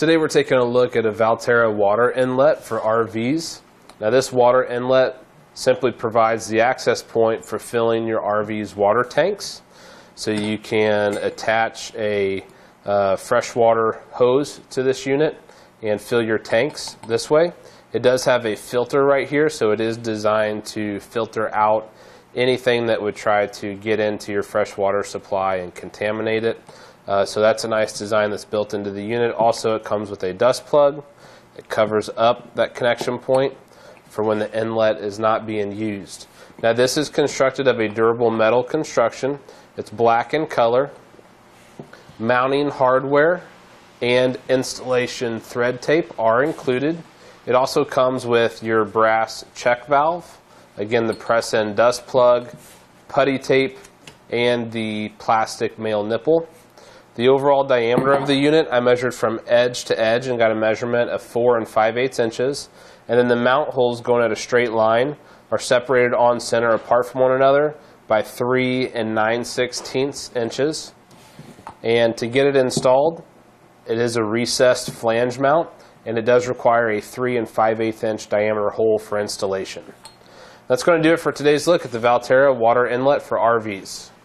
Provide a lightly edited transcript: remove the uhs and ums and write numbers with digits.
Today we're taking a look at a Valterra water inlet for RVs. Now this water inlet simply provides the access point for filling your RV's water tanks. So you can attach a freshwater hose to this unit and fill your tanks this way. It does have a filter right here, so it is designed to filter out anything that would try to get into your freshwater supply and contaminate it. So that's a nice design that's built into the unit. Also, it comes with a dust plug. It covers up that connection point for when the inlet is not being used. Now this is constructed of a durable metal construction. It's black in color. Mounting hardware and installation thread tape are included. It also comes with your brass check valve, again the press-in dust plug, putty tape, and the plastic male nipple. The overall diameter of the unit I measured from edge to edge and got a measurement of 4 5/8 inches. And then the mount holes going at a straight line are separated on center apart from one another by 3 9/16 inches. And to get it installed, it is a recessed flange mount, and it does require a 3 5/8 inch diameter hole for installation. That's going to do it for today's look at the Valterra water inlet for RVs.